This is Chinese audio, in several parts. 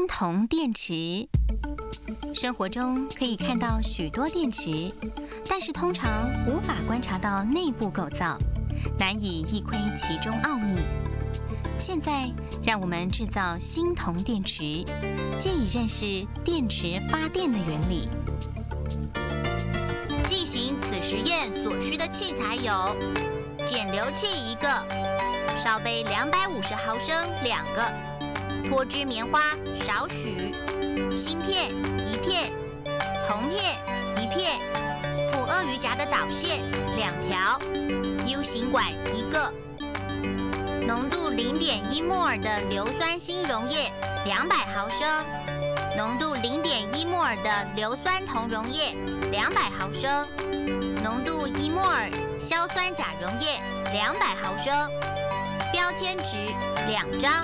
铜电池。生活中可以看到许多电池，但是通常无法观察到内部构造，难以一窥其中奥秘。现在，让我们制造锌铜电池，借以认识电池发电的原理。 进行此实验所需的器材有：减流器1个，烧杯250毫升2个，脱脂棉花少许，锌片1片，铜片1片，附鳄鱼夹的导线2条，U 型管1个，浓度0.1摩尔的硫酸锌溶液200毫升，浓度0.1摩尔的硫酸铜溶液200毫升，浓度1摩尔硝酸钾溶液200毫升，标签纸2张。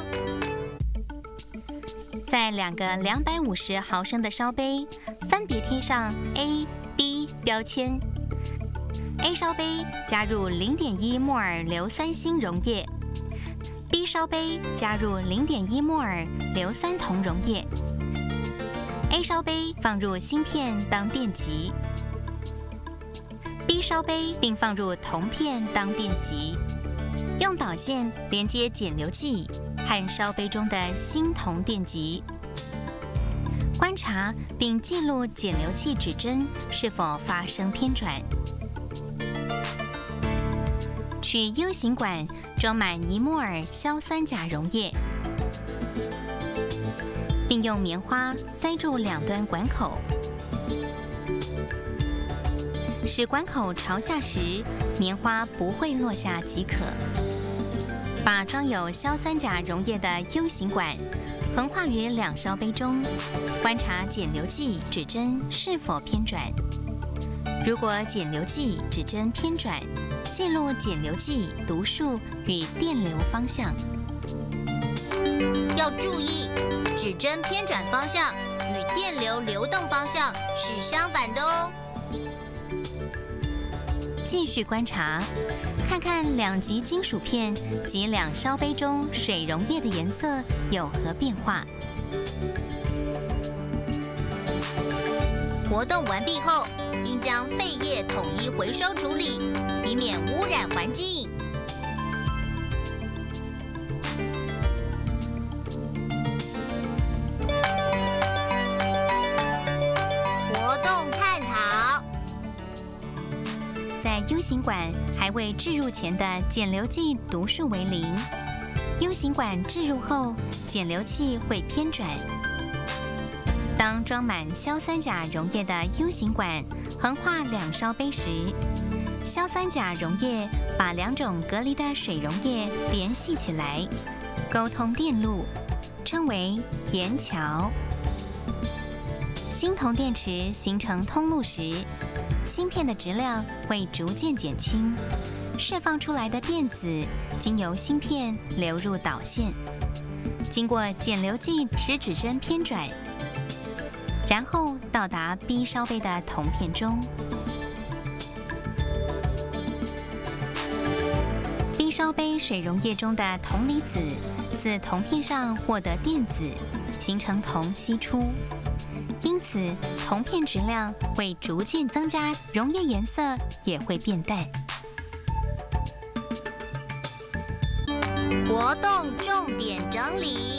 在2个250毫升的烧杯，分别贴上 A、B 标签。A 烧杯加入0.1摩尔硫酸锌溶液 ，B 烧杯加入0.1摩尔硫酸铜溶液。A 烧杯放入锌片当电极 ，B 烧杯并放入铜片当电极，用导线连接减流器和烧杯中的锌铜电极，观察并记录减流器指针是否发生偏转。取 U 型管装满1摩尔硝酸钾溶液，并用棉花塞住2端管口，使管口朝下时，棉花不会落下即可。把装有硝酸钾溶液的 U 型管横跨于2烧杯中，观察减流器指针是否偏转。如果减流器指针偏转，记录减流器读数与电流方向。 要注意，指针偏转方向与电流流动方向是相反的哦。 继续观察，看看2级金属片及2烧杯中水溶液的颜色有何变化。 活动完毕后，应将废液统一回收处理，以免污染环境。活动探讨。 在 U 型管还未置入前的减流剂读数为0，U 型管置入后，减流器会偏转。当装满硝酸钾溶液的 U 型管横跨2烧杯时，硝酸钾溶液把2种隔离的水溶液联系起来，沟通电路，称为盐桥。锌铜电池形成通路时，锌片的质量会逐渐减轻，释放出来的电子经由锌片流入导线，经过减流剂使指针偏转，然后到达 B 烧杯的铜片中。B 烧杯水溶液中的铜离子自铜片上获得电子，形成铜析出。因此，铜片质量会逐渐增加，溶液颜色也会变淡。 活动重点整理：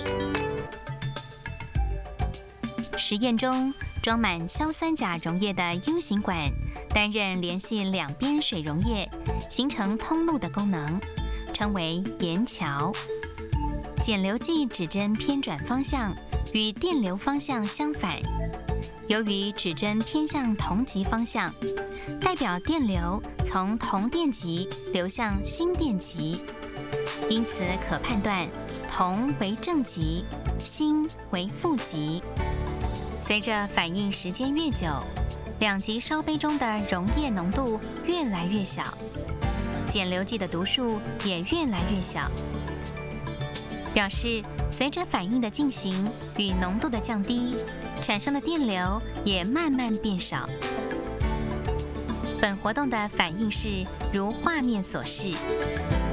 实验中，装满硝酸钾溶液的 U 型管担任联系2边水溶液，形成通路的功能，称为盐桥。减流剂指针偏转方向与电流方向相反。由于指针偏向铜极方向，代表电流从铜电极流向锌电极，因此可判断铜为正极，锌为负极。随着反应时间越久，2级烧杯中的溶液浓度越来越小，减流剂的读数也越来越小，表示随着反应的进行与浓度的降低，产生的电流也慢慢变少。本活动的反应是如画面所示。